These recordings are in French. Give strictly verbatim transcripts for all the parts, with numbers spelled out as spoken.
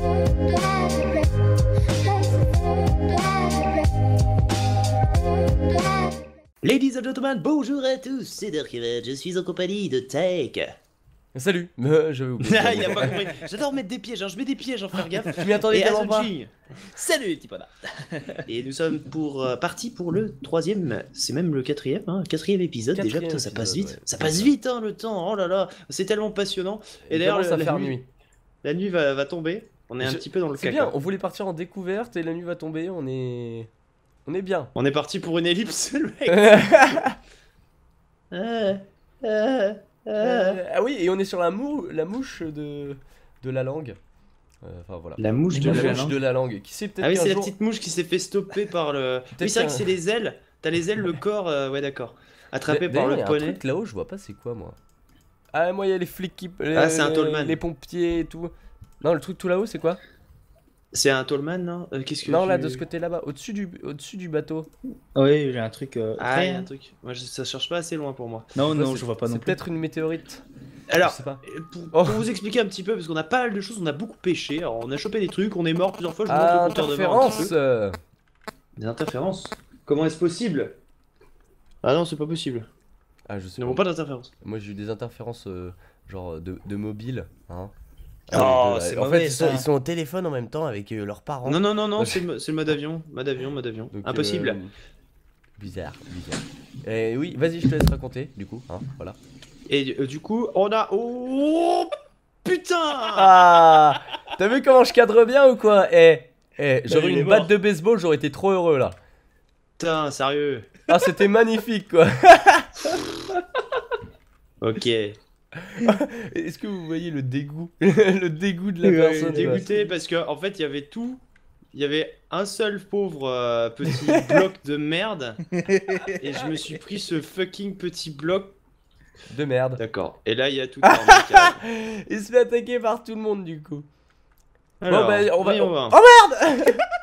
Ladies and gentlemen, bonjour à tous, c'est Darkived, je suis en compagnie de Tech. Salut, euh, j'avais oublié. Il a pas compris. J'adore mettre des pièges, hein. Je mets des pièges, en faire gaffe. Je m'y attendais Et tellement pas. Azunchi. Salut petit pana. Et nous sommes pour euh, partis pour le troisième, c'est même le quatrième, hein, quatrième épisode Quatrième déjà. Putain, ça passe épisode, vite, ouais. ça passe vite hein, le temps. Oh là là, c'est tellement passionnant. Et d'ailleurs, ça la, faire nuit, nuit. la nuit va, va tomber. On est un Je- petit peu dans le C'est caca. bien, on voulait partir en découverte et la nuit va tomber, on est. On est bien. On est parti pour une ellipse, le mec. Euh, euh, euh. Euh, ah oui, et on est sur la, mou la mouche de, de la langue. Euh, Enfin voilà. La mouche de La la mouche langue. de la langue. Qui sait peut-être Ah oui, qu'un c'est jour... la petite mouche qui s'est fait stopper par le. Oui, Peut-être c'est vrai que qu'un- c'est les ailes. T'as les ailes, le corps, euh, ouais, d'accord. Attrapé par D'ailleurs, le il y a un poney. truc là-haut, je vois pas c'est quoi moi. Ah, moi il y a les flics qui. Les, Ah, c'est un Tallman. Les pompiers et tout. Non, le truc tout là-haut, c'est quoi? C'est un Tallman, non euh, Qu'est-ce que Non, tu- là, de ce côté là-bas, au-dessus du, au-dessus du bateau. Oui, j'ai un truc. Euh, Ah, prêt, il y a un hein. truc. Moi, je- ça cherche pas assez loin pour moi. Non, Ouais, non, c'est- je vois pas non C'est plus. peut-être une météorite. Alors, Je sais pas. euh, pour, Oh. pour vous expliquer un petit peu, parce qu'on a pas mal de choses, on a beaucoup pêché. Alors, on a chopé des trucs, on est mort plusieurs fois. Je vous montre Ah, le compteur de mort un petit interférence peu. euh. Des interférences. Comment est-ce possible? Ah non, c'est pas possible. Ah, je sais Nous n'avons pas. pas d'interférence. Moi j'ai eu des interférences euh, genre de, de mobile. Hein. Oh, de- c'est en mauvais, fait, ils sont, ça. ils sont au téléphone en même temps avec euh, leurs parents. Non, non, non, non, c'est le, c'est le mode avion. Mode avion, mode avion. Donc, Impossible. euh, bizarre, bizarre. Et oui, vas-y, je te laisse raconter, du coup. Hein, voilà. Et euh, du coup, on a. Oh putain. Ah, t'as vu comment je cadre bien ou quoi? Eh, eh, j'aurais il est une mort. batte de baseball, j'aurais été trop heureux là. Putain, sérieux. Ah, c'était magnifique quoi. Ok. Est-ce que vous voyez le dégoût, le dégoût de la Ouais, personne? quoi. Dégoûté parce que en fait il y avait tout, il y avait un seul pauvre euh, petit bloc de merde et je me suis pris ce fucking petit bloc. De merde. D'accord. Et là il y a tout. un mec qui arrive. Il se fait attaquer par tout le monde du coup. Alors, bah, on va- voyons on- voir. Oh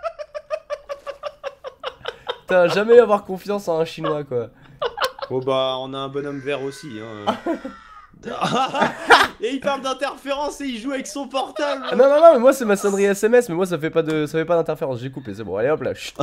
Putain, jamais avoir confiance en un chinois quoi. Oh bah on a un bonhomme vert aussi. Hein. Et il parle d'interférence et il joue avec son portable. Ah non non non mais moi c'est ma sonnerie S M S mais moi ça fait pas de ça fait pas d'interférence, j'ai coupé, c'est bon, allez hop là. chut.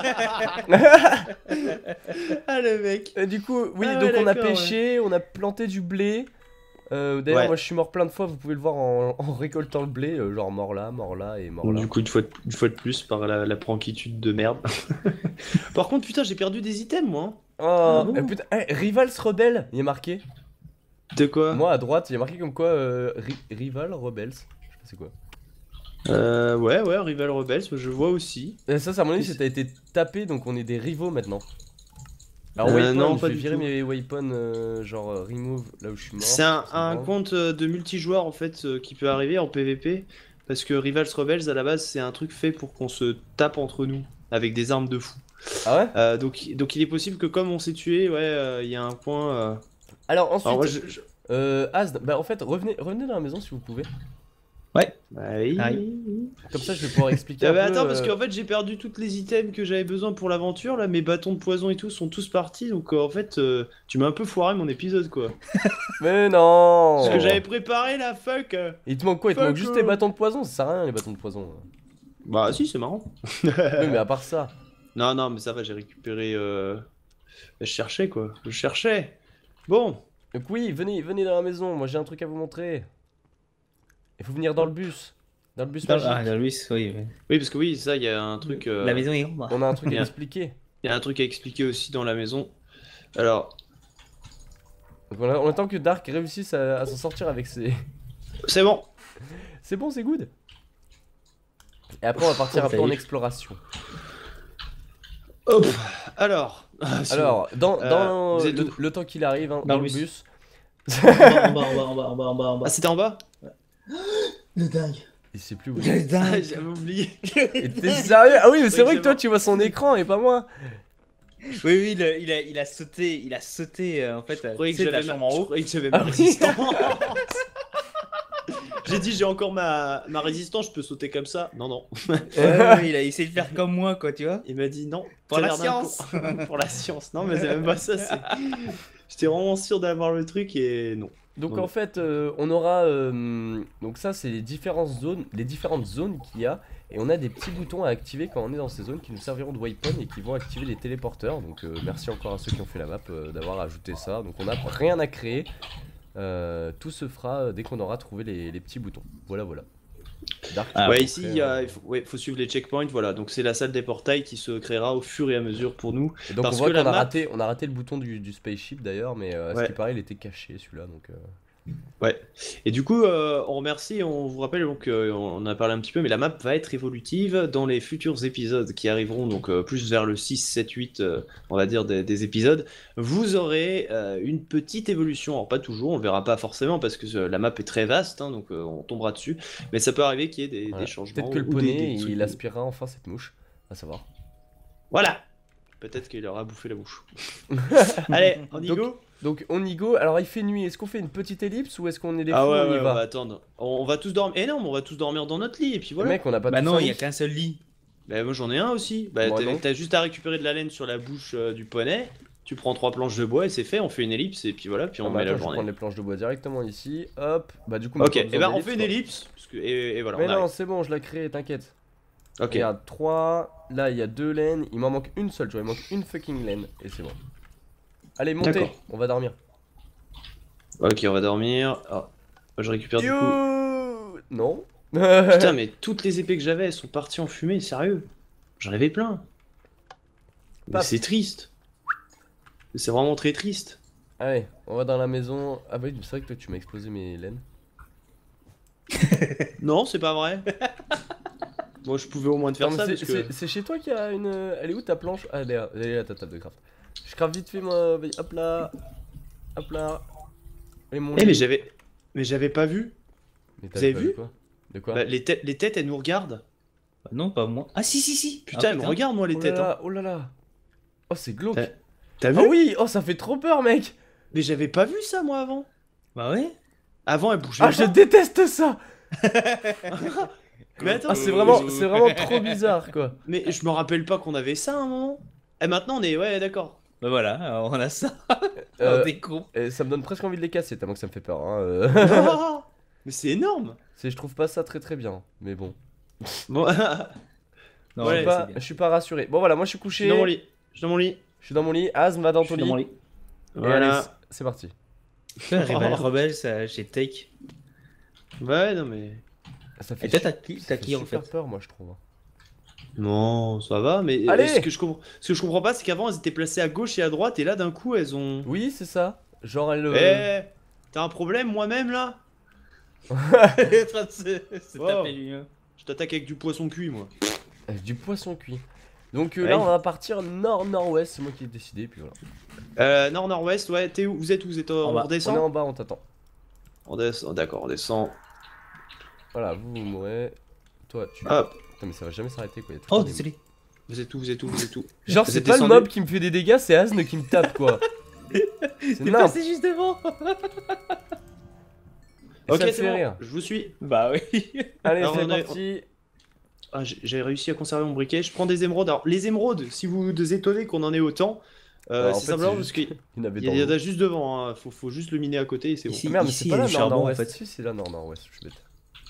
Ah le mec. Et du coup, oui, Ah donc ouais, on a d'accord, pêché, on a planté du blé. Euh, D'ailleurs, Ouais. moi je suis mort plein de fois, vous pouvez le voir en, en récoltant le blé, euh, genre mort là, mort là et mort là. Du coup une fois de, une fois de plus par la, la pranquitude de merde. Par contre putain j'ai perdu des items moi. Oh, bon eh, putain, eh, Rivals Rebelle, il est marqué. De quoi? Moi à droite, il est marqué comme quoi euh, Ri- Rival Rebels. Je sais pas c'est quoi. Euh, ouais, ouais, Rival Rebels, je vois aussi. Et ça, ça à mon avis, Et ça a été tapé, donc on est des rivaux maintenant. Alors, Euh, Waypoint, non, je pas vais du virer tout. mes waypoints, euh, genre euh, remove là où je suis mort. C'est un, c'est un bon. compte euh, de multijoueur en fait euh, qui peut arriver en P V P parce que Rivals Rebels à la base c'est un truc fait pour qu'on se tape entre nous avec des armes de fou. Ah ouais? Euh, donc, donc il est possible que comme on s'est tué, ouais, euh, il y a un point. euh, Alors ensuite, Alors moi je. je- euh, Asd, bah en fait, revenez, revenez dans la maison si vous pouvez. Bah oui. Ah Comme ça, je vais pouvoir expliquer Ah un bah peu, attends, parce euh, qu'en fait j'ai perdu toutes les items que j'avais besoin pour l'aventure, là mes bâtons de poison et tout sont tous partis, donc euh, en fait euh, tu m'as un peu foiré mon épisode quoi. Mais non! Ce que j'avais préparé la fuck euh. Il te manque quoi? Il te Fuck manque juste off. tes bâtons de poison, ça sert à rien les bâtons de poison. Bah si c'est marrant. Oui, mais à part ça. Non, non, mais ça va, j'ai récupéré. Euh... Je cherchais quoi, je cherchais. Bon, Donc oui, venez, venez dans la maison, moi j'ai un truc à vous montrer. Il faut venir dans le bus. Dans le bus Dans- magique. Ah, dans Louis, oui. oui. oui, parce que oui, ça, il y a un truc. euh, La maison est grande. On a un truc à Bien. expliquer. Il y a un truc à expliquer aussi dans la maison. Alors, Donc on, a- on attend que Dark réussisse à, à s'en sortir avec ses... c'est bon. C'est bon, c'est good. Et après on va partir un peu en Safe. exploration. Hop. Alors. ah, c'est Alors, dans, Euh, dans vous êtes le, où le temps qu'il arrive, hein, dans, Dans le le bus. En bas, en bas, en bas, en bas, en bas, en bas, en bon. bas. Ah, c'était en bas. Le dingue. Il sait plus où. Le Ah, dingue. j'avais oublié. Et T'es sérieux? Ah oui, mais c'est Oui, vrai c'est que toi bon. tu vois son écran et pas moi. Oui, oui, il a, il a, il a sauté, il a sauté euh, en fait. Je croyais que tu sais, de la j'avais chambre ma... en je haut. croyais que j'avais Ah ma oui. résistance. J'ai dit j'ai encore ma... ma résistance, je peux sauter comme ça. Non, non. Ouais, ouais, il a essayé de faire comme moi, quoi, tu vois. Il m'a dit non. Pour t'as la l'air d'un science. con. Pour la science. Non, mais c'est même pas ça. c'est- J'étais vraiment sûr d'avoir le truc et non. Donc Ouais. en fait, euh, on aura euh, donc ça c'est les différentes zones, les différentes zones qu'il y a, et on a des petits boutons à activer quand on est dans ces zones qui nous serviront de waypoint et qui vont activer les téléporteurs. Donc euh, merci encore à ceux qui ont fait la map euh, d'avoir ajouté ça. Donc on n'a rien à créer. Euh, tout se fera euh, dès qu'on aura trouvé les, les petits boutons. Voilà voilà. Dark, Ah, ouais, après, ici il y a, euh, il faut, ouais, faut suivre les checkpoints, voilà. Donc c'est la salle des portails qui se créera au fur et à mesure pour nous. Et donc parce on voit que la qu'on a map- raté, on a raté le bouton du, du spaceship d'ailleurs, mais euh, à ce Ouais. qui paraît il était caché celui-là. Donc euh, Ouais. Et du coup, euh, on remercie, on vous rappelle donc, euh, on en a parlé un petit peu, mais la map va être évolutive dans les futurs épisodes qui arriveront, donc euh, plus vers le six, sept, huit, euh, on va dire, des, des épisodes. Vous aurez euh, une petite évolution, alors pas toujours, on verra pas forcément parce que euh, la map est très vaste, hein, donc euh, on tombera dessus, mais ça peut arriver qu'il y ait des, voilà. des changements. Peut-être que le ou des- poney des trucs- il aspirera enfin cette mouche, à savoir. Voilà. Peut-être qu'il aura bouffé la bouche. Allez, on y Donc, go. Donc on y go, alors il fait nuit, est-ce qu'on fait une petite ellipse ou est-ce qu'on est des fous, Ah ouais, on y ouais, on va, va attendre. On, on va tous dormir. Eh non, mais on va tous dormir dans notre lit et puis Le voilà. mec on n'a pas Bah tous non, un il y a lit. qu'un seul lit. Bah moi j'en ai un aussi. Bah Moi, t'as non. t'as juste à récupérer de la laine sur la bouche euh, du poney. Tu prends trois planches de bois et c'est fait. On fait une ellipse et puis voilà. Puis on Ah bah met attends, la je vais journée. prendre les planches de bois directement ici, hop, bah du coup Ok. on a Et pas besoin ben on d'ellipse, fait une quoi. ellipse. Parce que, et, et voilà. Mais on non, arrive. c'est bon, je l'ai créé, t'inquiète. Ok. Regarde, trois, là il y a deux laines, il m'en manque une seule, tu vois, il manque une fucking laine, et c'est bon. Allez, montez, D'accord. on va dormir. Ok, on va dormir. Ah, je récupère du coup. You Non. Putain, mais toutes les épées que j'avais, elles sont parties en fumée. Sérieux. J'en avais plein. Mais Paf. c'est triste. C'est vraiment très triste. Allez, on va dans la maison. Ah bah oui, c'est vrai que toi tu m'as explosé mes laines. Non, c'est pas vrai. Moi, je pouvais au moins te faire Attends, ça mais parce c'est que. c'est- c'est chez toi qu'il y a une... Elle est où ta planche? Ah, elle est là, elle est là, ta table de craft. Je craft vite fait moi, hop là. Hop là. Et mon Eh, mais lit. j'avais. Mais j'avais pas vu. Mais vous t'avais avez pas vu quoi? De quoi? Bah, les, têtes, les têtes, elles nous regardent. Bah non, pas moi. Ah si, si, si. Putain, Ah, elles me regardent, moi, les Oh là têtes. hein. là, oh là là. Oh, c'est glauque. T'as- T'as vu Ah oui, oh ça fait trop peur mec. Mais j'avais pas vu ça, moi, avant. Bah ouais. Avant, elles bougeaient Ah je pas. déteste ça. Mais attends, Ah c'est vraiment, c'est vraiment trop bizarre quoi. mais je me rappelle pas qu'on avait ça à un moment. Et maintenant, on est. Ouais, d'accord. Bah voilà, alors on a ça. Euh, On est con. et ça me donne presque envie de les casser tellement que ça me fait peur. Hein. euh. Ah, mais c'est énorme. C'est, je trouve pas ça très très bien, mais bon. Bon, Non, je, ouais, suis mais pas, c'est bien. je suis pas rassuré. Bon voilà, moi je suis je couché. suis dans mon lit. Je suis dans mon lit. Je suis dans mon lit. Asm va dans Je ton suis lit. dans mon lit. Et Voilà. allez, c'est parti. Putain, Rebelle, Rebelle, ça, chez Take. Ouais, non, mais. Ça fait, Et toi, t'as qui, ça t'as fait qui en super fait? peur moi je trouve. Non, ça va, mais. Allez. Ce que, je comprends... ce que je comprends pas, c'est qu'avant, elles étaient placées à gauche et à droite, et là, d'un coup, elles ont. Oui c'est ça. Genre elle... Eh, euh, t'as un problème moi-même là? Il est en train de se, se Oh. taper lui. hein. Je t'attaque avec du poisson cuit, moi. avec du poisson cuit. Donc euh, Ouais. là on va partir nord-nord-ouest, c'est moi qui ai décidé puis voilà. Euh, nord-nord-ouest, ouais, t'es où? Vous êtes où? Vous êtes En on bas. On est redescend? en bas, on t'attend. On descend, d'accord, on descend. Voilà, vous, vous mourrez. Toi, tu. Hop, Putain, mais ça va jamais s'arrêter quoi. il y a tout Oh, le temps des- désolé. vous êtes où? Vous êtes où? Vous êtes où? Genre, Vous c'est êtes pas le descendu mob qui me fait des dégâts, c'est Asne qui me tape quoi. C'est T'es n'importe. passé juste devant. Et Ok, ça me c'est fait bon, rire. je vous suis. Bah oui. Allez, Alors, c'est on est- parti. Ah, j'ai j'ai réussi à conserver mon briquet. Je prends des émeraudes. Alors, les émeraudes, si vous vous étonnez qu'on en ait autant, euh, Alors, en c'est fait, simplement c'est parce juste qu'il Il y en avait y, dans a- il y en l'eau. a juste devant. Hein. Faut, faut juste le miner à côté et c'est bon. Ici. Ah, merde, mais c'est il y pas a là du charbon, nord-nord-ouest. en fait. Si, c'est là nord-nord-ouest, je suis bête.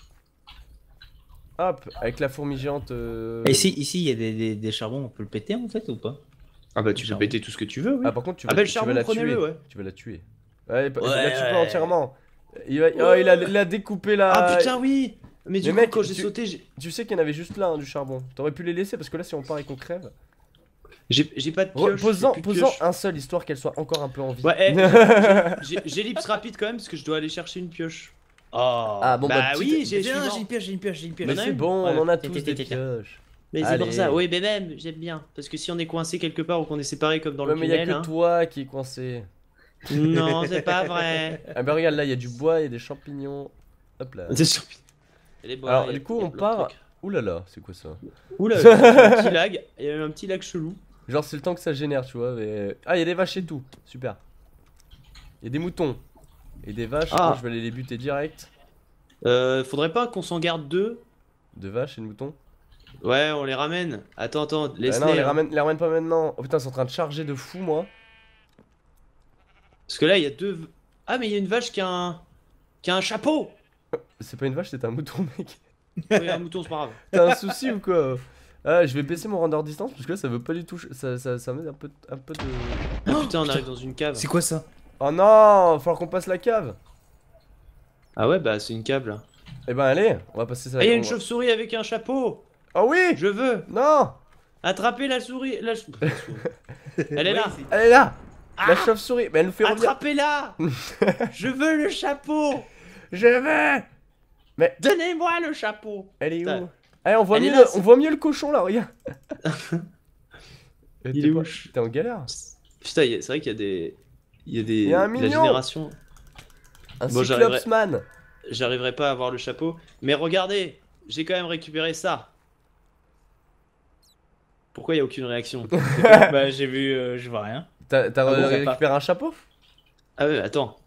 Hop, avec la fourmi géante. euh, Et ici, ici, il y a des, des, des charbons, on peut le péter en fait ou pas? Ah bah tu peux Charbon. péter tout ce que tu veux, oui. Ah, par contre, tu vas, Ah bah le tu vas charbon, la tuer. prenez-le, ouais. Tu vas la tuer. Ouais, il Ouais, la tue pas ouais. entièrement. Il, va... oh, il, a, il a découpé la. Ah putain, oui. Mais du Mais coup, mec, quand j'ai tu- sauté, j'ai- Tu sais qu'il y en avait juste là, hein, du charbon. T'aurais pu les laisser parce que là, si on part et qu'on crève. j'ai j'ai pas de Re- pioche. Posant, j'ai plus de posant pioche. un seul, histoire qu'elle soit encore un peu en vie. Ouais, eh, j'ai- j'ai- j'ai l'ellipse rapide quand même parce que je dois aller chercher une pioche. Oh. Ah bon, bah, Bah petite- oui, j'ai Viens, suivant. j'ai une pioche, j'ai une pioche, j'ai une pioche. Mais J'en ai c'est une. bon, Ouais. on en a Tiens, tous tiens, des tiens, tiens. pioches. Mais c'est Allez. pour ça, oui, mais même, j'aime bien. Parce que si on est coincé quelque part ou qu'on est séparé comme dans Ouais, le mais y a tunnel, que hein. toi qui est coincé. Non, c'est pas vrai. Ah, bah regarde, là, il y a du bois, il y a des champignons. Hop là. C'est sûr. Et les bois, Alors, y a- du coup, y a on plein de part. trucs. Ouh là là, c'est quoi ça? Oula, il y a un petit lag. Il y a eu un petit lag chelou. Genre, c'est le temps que ça génère, tu vois. Mais... Ah, il y a des vaches et tout. Super. Il y a des moutons. Et des vaches. Ah. Moi, je vais aller les buter direct. Euh, faudrait pas qu'on s'en garde deux. Deux vaches et de moutons. Ouais, on les ramène. Attends, attends, Ah laisse-les. non, les hein. ramène, les ramène pas maintenant. Oh putain, c'est en train de charger de fou, moi. Parce que là, il y a deux. Ah, mais il y a une vache qui a un. qui a un chapeau. C'est pas une vache, c'est un mouton, mec. Oui, un mouton, c'est pas grave. T'as un souci ou quoi? Ah, je vais baisser mon render distance parce que là ça veut pas du tout. Ça, ça, ça met un peu, un peu de. Ah putain, on arrive dans une cave. C'est quoi ça? Oh non, va falloir qu'on passe la cave. Ah ouais, bah c'est une cave là. Eh ben allez, on va passer ça. Ah, il y a on une va- chauve-souris avec un chapeau. Oh oui. Je veux Non. attraper la souris. La... chou- la souris. Elle est là. Elle est là. Ah La chauve-souris. Mais elle nous fait revenir. Attrapez-la. Je veux le chapeau. Je veux. Donnez-moi le chapeau. Elle est où? Putain. Allez, on voit Elle est mieux. là, le- c'est- On voit mieux le cochon là, regarde. Euh, Il t'es est pas- où? T'es en galère. Putain, il y a- c'est vrai qu'il y a des. Il y a des. Il y a un La mignon. génération. Un Bon, j'arriverai- cyclopsman. J'arriverai pas à avoir le chapeau. Mais regardez, j'ai quand même récupéré ça. Pourquoi il y a aucune réaction? Bah j'ai vu, euh, je vois rien. T'as t'as Ah bon, ré- ça part. récupéré un chapeau? Ah ouais, attends.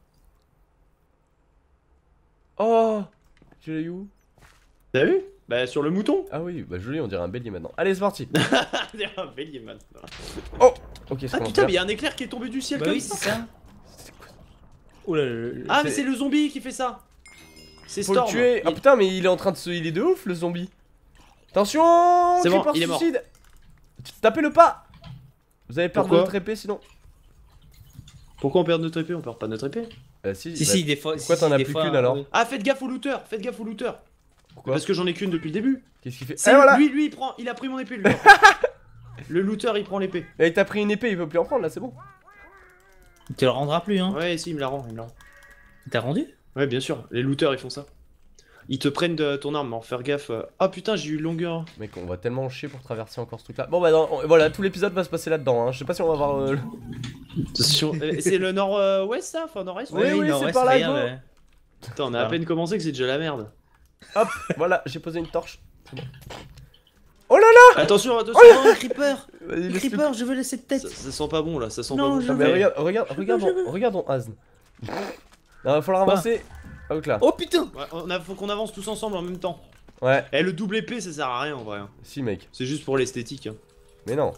Oh. Je l'ai eu où? T'as vu? Bah sur le mouton. Ah oui, bah joli, on dirait un bélier maintenant. Allez, c'est parti. C'est un bélier maintenant. Ok, c'est Ah putain, mais il y a un éclair qui est tombé du ciel Bah comme oui, ça. c'est ça. Oh là là. Ah, mais c'est- c'est le zombie qui fait ça. C'est Faut le Storm. tuer. Ah Il- putain, mais il est en train de se. Il est de ouf le zombie. Attention. C'est bon, Creeper il est mort. suicide. Tapez le pas. Vous allez perdre Pourquoi votre épée sinon. Pourquoi on perd notre épée? On perd pas notre épée. Euh, si, Si, bah, si, des fois. pourquoi si, t'en si, as des plus fois, qu'une, alors ouais. Ah, faites gaffe au looter. Faites gaffe au looter. Pourquoi? Parce que j'en ai qu'une depuis le début. Qu'est-ce qu'il fait? C'est Eh, voilà. lui, lui, il prend. Il a pris mon épée. Lui. Le looter, il prend l'épée. Et il t'a pris une épée, il veut plus en prendre là, c'est bon. Il te le rendra plus, hein. Ouais, si, il me la rend. Il me la rend. Il t'a rendu? Ouais, bien sûr. Les looters, ils font ça. Ils te prennent de ton arme, en faire gaffe. euh. Ah putain, j'ai eu longueur. Mec, on va tellement chier pour traverser encore ce truc là. Bon bah non, on- voilà, tout l'épisode va se passer là-dedans, hein. Je sais pas si on va voir. euh, le- Attention. Euh, C'est le nord-ouest, ça? Enfin, nord-est? Oui, Ouais. oui, il en c'est reste par là, rien, go. ouais. Putain, on a à Ah. peine commencé que c'est déjà la merde. Hop, voilà, j'ai posé une torche. C'est bon. Oh là là. Attention, attention. Oh, le creeper! Vas-y, Le laisse-le- creeper, je veux laisser de tête. Ça, ça sent pas bon là, ça sent Non, pas bon. je Ah, mais veux. regarde, regarde, regardons, je veux. regardons Asne. Non, va falloir Quoi avancer. Hop là. Oh putain! Ouais, on a, faut qu'on avance tous ensemble en même temps. Ouais, Eh, le double épée, ça sert à rien en vrai. hein. si mec. C'est juste pour l'esthétique. hein. Mais non.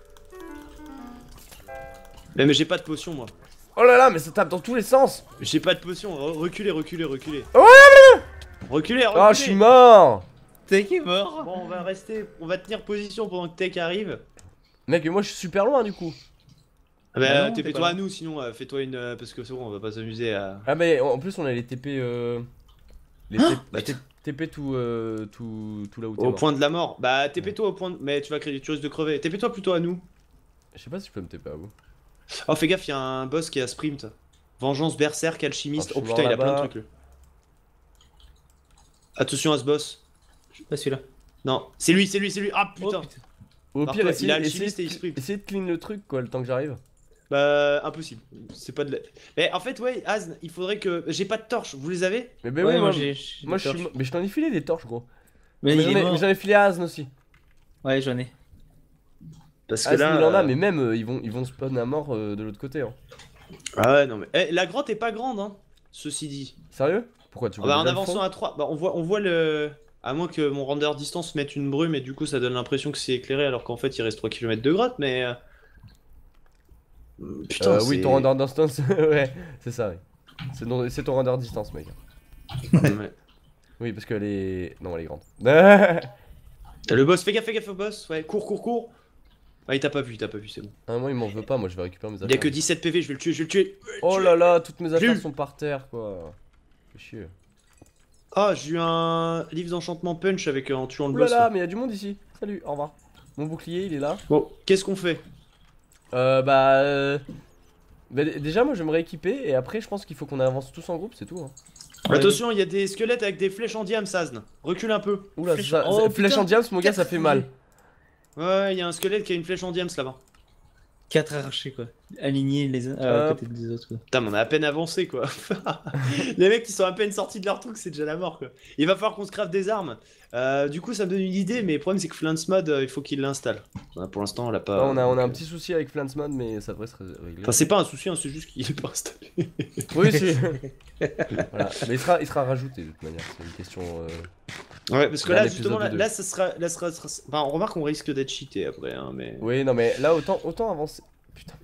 Mais, mais j'ai pas de potion moi. Oh là là, mais ça tape dans tous les sens. J'ai pas de potion. Re- Reculez, reculez, reculez. Ouais, Reculez, reculez. Oh, je suis mort. T'es qui est mort? Bon, on va rester, on va tenir position pendant que Tech arrive. Mec, mais moi je suis super loin du coup. Ah bah, Bah non, t'es- t'es fais-toi pas à là. nous sinon, euh, fais-toi une. euh, parce que c'est bon, on va pas s'amuser à. Ah, mais en plus, on a les T P. Euh... Les T- Bah, T- T P tout, euh, tout, tout là où t'es Au mort. point de la mort. Bah, T P-toi au point de. Mais tu vas créer, tu risques de crever. T P-toi plutôt à nous. Je sais pas si je peux me T P à vous. Oh, fais gaffe, y'a un boss qui est à sprint. Vengeance, berserk, alchimiste. Oh, Oh je suis putain, il a mort plein de là-bas. trucs là. Attention à ce boss. Pas celui-là. Non, c'est lui, c'est lui, c'est lui. Ah Oh, putain. putain. Au Par pire, contre, essayez, il a essayez, alchimiste et il de- sprint. essayez de clean le truc quoi, le temps que j'arrive. Bah, impossible. C'est pas de la. Mais en fait, ouais, Az, il faudrait que. J'ai pas de torches, vous les avez? Mais ben Ouais, oui, moi, moi j'ai. j'ai moi des je suis. torches. mo- Mais je t'en ai filé des torches, gros. Mais Mais il j'en est ai, mort. mais j'en ai filé à Asne aussi. Ouais, j'en ai. Parce que Asne, là. il en a, euh, mais même euh, ils, vont, ils vont spawn à mort euh, de l'autre côté. Hein. Ah ouais, non mais. Eh, la grotte est pas grande, hein. Ceci dit. Sérieux? Pourquoi tu Ah vois bah, en déjà le avançant fond à trois, bah, on voit, on voit le. À moins que mon render distance mette une brume et du coup ça donne l'impression que c'est éclairé alors qu'en fait il reste trois kilomètres de grotte, mais. euh, Putain, Euh, oui, c'est- ton render distance, ouais, c'est ça, oui. C'est ton, c'est ton render distance, mec. Ouais. Oui, parce qu'elle est. Non, elle est grande. Le boss, fais gaffe, fais gaffe au boss, ouais, cours, cours, cours. Ah, il t'a pas vu, il t'a pas vu, c'est bon. Ah, moi, il m'en veut pas, moi je vais récupérer mes Il y a affaires. que dix-sept P V, je vais le tuer, je vais le tuer. Oh là là, toutes mes J'ai affaires eu. sont par terre, quoi. Fais chier. Ah, j'ai eu un livre d'enchantement punch avec euh, en tuant le Ouh là boss. là, là. mais il y a du monde ici. Salut, au revoir. Mon bouclier, il est là. Bon, qu'est-ce qu'on fait? Euh, bah. euh, bah, d- déjà, moi je vais me rééquiper et après, je pense qu'il faut qu'on avance tous en groupe, c'est tout. Hein. Attention, il y a des squelettes avec des flèches en diam, Sazn. Recule un peu. Oula, Flèche- ça, Oh, ça- flèche putain. en diams, mon gars, ça fait mal. Ouais, il y a un squelette qui a une flèche en diams là-bas. quatre archers quoi. Alignés les uns à Hop. côté des autres quoi. Putain, mais on a à peine avancé quoi. Les mecs qui sont à peine sortis de leur truc, c'est déjà la mort quoi. Il va falloir qu'on se crave des armes. Euh, du coup, ça me donne une idée, mais le problème c'est que Flance Mod, euh, il faut qu'il l'installe. Euh, Pour l'instant, on l'a pas. Ouais, on, a, on a donc, un euh, petit souci avec Flansman, mais ça devrait se ré- régler. Enfin, c'est pas un souci, hein, c'est juste qu'il est pas installé. Oui, c'est. Voilà. Mais il sera, il sera rajouté de toute manière, c'est une question. euh, Ouais, parce que Dans là, l'épisode justement, là, deux. là, ça sera. Là, ça sera, Enfin, on remarque qu'on risque d'être cheaté après, hein, mais. Oui, non, mais là, autant, autant avancer. Putain.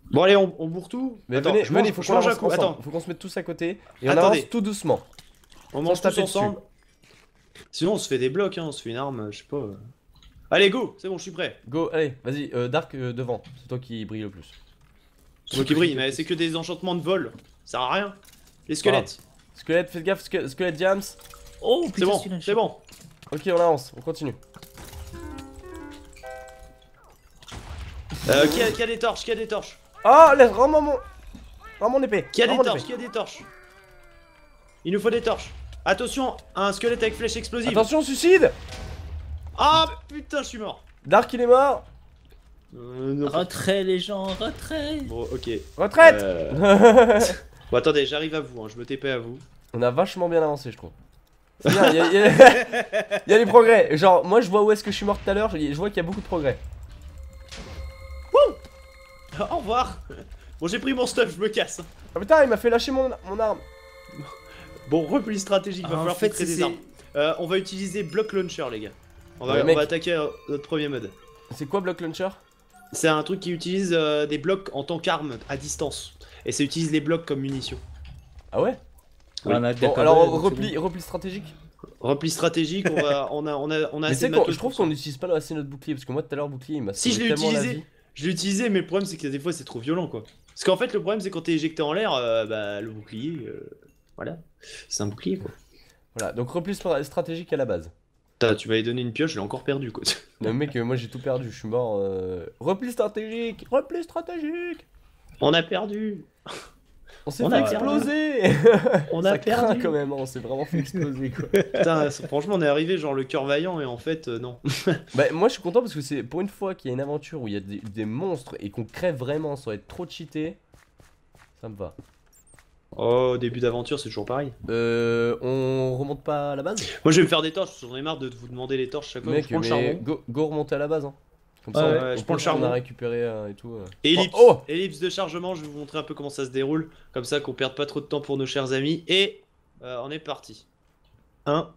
Bon allez, on, on bourre tout. Mais Attends, venez, je venez, mange, faut je qu'on mange un avance coup. ensemble. Attends, Faut qu'on se mette tous à côté et on Attendez. avance tout doucement. on mange se taper tous dessus. ensemble. Sinon on se fait des blocs, hein, on se fait une arme, je sais pas. euh. Allez go, c'est bon, je suis prêt. Go, allez, vas-y, euh, Dark euh, devant. C'est toi qui brille le plus. C'est moi qui brille, mais c'est que des enchantements de vol. Ça sert à rien. Les squelettes. Squelette, faites gaffe, sque- squelette Jams. Oh C'est putain, bon, celui-là, c'est bon. Ok, on avance, on continue. Euh, qui, a, qui a des torches, qui a des torches? Oh, laisse, rends-moi mon. Rends mon épée. Qui a rends des mon torches, épée. qui a des torches? Il nous faut des torches. Attention, un squelette avec flèche explosive. Attention, suicide. Ah putain, je suis mort. Dark, il est mort. Euh, non. Retrait les gens, retrait. Bon, ok. Retraite. Euh, Bon, attendez, j'arrive à vous, hein, je me T P à vous. On a vachement bien avancé, je trouve. C'est bien, il y, a- y a- y a des progrès. Genre, moi je vois où est-ce que je suis mort tout à l'heure, je je vois qu'il y a beaucoup de progrès. Au revoir. Bon, j'ai pris mon stuff, je me casse. Ah putain, il m'a fait lâcher mon, mon arme. Bon, repli stratégique, va Ah, en falloir fait, filtrer c'est- des armes. Euh, on va utiliser block launcher, les gars. On va, Ouais, on mec. va attaquer euh, notre premier mode. C'est quoi Block Launcher? C'est un truc qui utilise euh, des blocs en tant qu'arme à distance. Et ça utilise les blocs comme munitions. Ah ouais? Oui. On a Bon, d'accord, alors donc c'est repli, repli stratégique. Repli stratégique, on, va, on a, on a, on a Mais assez c'est de quoi? matos Je trouve pour ça. qu'on n'utilise pas assez notre bouclier parce que moi tout à l'heure bouclier il m'a Si, je sauvé l'ai tellement la utilisé. vie. Je l'ai utilisé, mais le problème c'est que des fois c'est trop violent quoi. Parce qu'en fait, le problème c'est quand t'es éjecté en l'air, euh, bah le bouclier, euh, voilà. C'est un bouclier quoi. Voilà, donc repli stra- stratégique à la base. Putain, tu m'avais donné une pioche, je l'ai encore perdu quoi. Non mec, euh, moi j'ai tout perdu, je suis mort. euh, Repli stratégique, repli stratégique. On a perdu. On s'est On fait a exploser. On Ça a craint perdu. quand même, hein, on s'est vraiment fait exploser quoi. Putain, c'est- franchement, on est arrivé genre le cœur vaillant et en fait, euh, non. Bah moi je suis content parce que c'est pour une fois qu'il y a une aventure où il y a des, des monstres et qu'on crève vraiment sans être trop cheaté. Ça me va. Oh, début d'aventure, c'est toujours pareil. Euh, on remonte pas à la base? Moi, je vais me faire des torches, j'en ai marre de vous demander les torches chaque fois. Mec, je prends le mais charbon. go, go remonter à la base. Hein. Comme Ouais, ça, ouais, on, je on prends le peut- on charbon. a récupéré euh, et tout. euh. Et ellipse, Oh, oh ellipse de chargement, je vais vous montrer un peu comment ça se déroule. Comme ça qu'on perde pas trop de temps pour nos chers amis. Et euh, on est parti. un.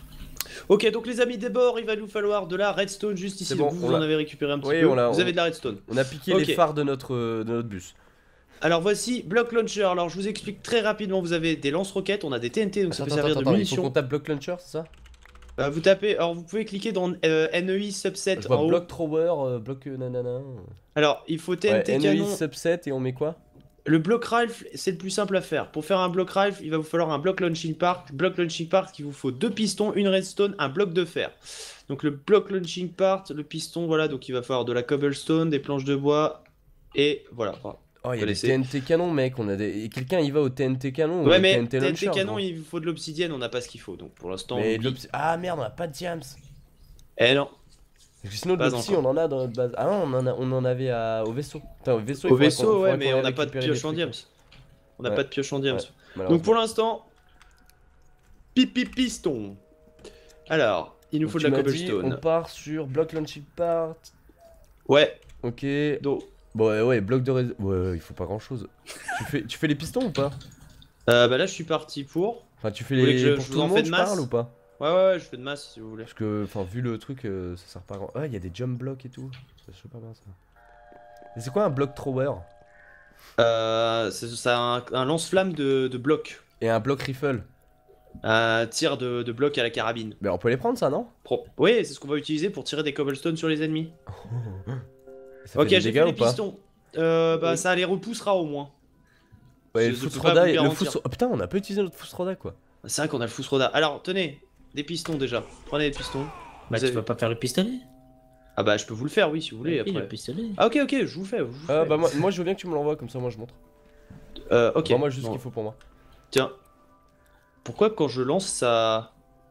Ok, donc les amis des bords, il va nous falloir de la redstone juste ici. C'est Donc bon, vous, on vous en l'a. avez récupéré un petit Oui, peu. on l'a- Vous on- avez de la redstone. On a piqué Ok. les phares de notre, euh, de notre bus. Alors voici Block Launcher. Alors je vous explique très rapidement. Vous avez des lance-roquettes, on a des T N T, donc ça Attends, peut servir attends, de attends, il faut munitions. qu'on tape Block Launcher, c'est ça? Euh, vous tapez, alors vous pouvez cliquer dans euh, N E I subset Je vois en haut. Block Thrower, euh, Block euh, nanana. Alors il faut T N T Ouais, canon. N E I subset et on met quoi? Le block rifle, c'est le plus simple à faire. Pour faire un block rifle, il va vous falloir un block launching part. Block launching part, il vous faut deux pistons, une redstone, un bloc de fer. Donc le block launching part, le piston, voilà, donc il va falloir de la cobblestone, des planches de bois et voilà. Enfin, Oh, il y a Faut des laisser. T N T canon, mec. On a des... Et quelqu'un il va au T N T canon ou ouais, au mais T N T T N T launcher, canon, gros. il vous faut de l'obsidienne, on n'a pas ce qu'il faut. Donc pour l'instant, Mais on de oublie. l'obs- Ah merde, on a pas de diams. Eh non. Parce que sinon, de Pas l'obsi, encore. on en a dans notre base. Ah non, on en, a, on en avait à... au vaisseau. Putain, au vaisseau, il Au faudrait qu'on- vaisseau, faudrait ouais, mais qu'on on aille n'a pas de récupérer pioche des en trucs, diams. On n'a Ouais. pas de pioche en diams. Ouais, Donc malheureusement. pour l'instant, pipi piston. Alors, il nous Donc, faut de tu la m'as dit, cobblestone. on part sur block launching part. Ouais, Ok. donc. Bon, ouais, ouais, bloc de rés... Ouais, ouais, il faut pas grand chose. tu, fais, tu fais les pistons ou pas? Euh, bah là, je suis parti pour. Enfin, tu fais Vous voulez les. que je- pour je tout vous le en monde, fais de je masse parle ou pas? Ouais, ouais, ouais, je fais de masse si vous voulez. Parce que, enfin, vu le truc, euh, ça sert pas à grand. Ah, il y a des jump blocks et tout. Ça, je sais pas bien ça. Et c'est quoi un block thrower? Euh, c'est c'est un, un lance-flamme de, de blocs. Et un block rifle? Un tir de, de blocs à la carabine. Mais on peut les prendre ça, non? Pro. Oui, c'est ce qu'on va utiliser pour tirer des cobblestones sur les ennemis. Ça Ok, fait des j'ai dégâts fait les ou pas? pistons. Euh, bah Oui. ça les repoussera au moins. Ouais, Je- le je peux Fousroda, pas vous le garantir. Fousro- Oh putain, on a pas utilisé notre Fousroda quoi. C'est vrai qu'on a le Fousroda. Alors, tenez, des pistons déjà. Prenez des pistons. Bah, Vous tu avez- vas pas faire le pistolet? Ah bah je peux vous le faire, oui, si vous voulez. Oui, Après. le pistolet. Ah ok, ok, je vous le fais. Je vous le Ah fais. bah moi, moi je veux bien que tu me l'envoies comme ça moi je montre. Euh, ok. Envoie-moi juste ce Bon. qu'il faut pour moi. Tiens. Pourquoi quand je lance ça...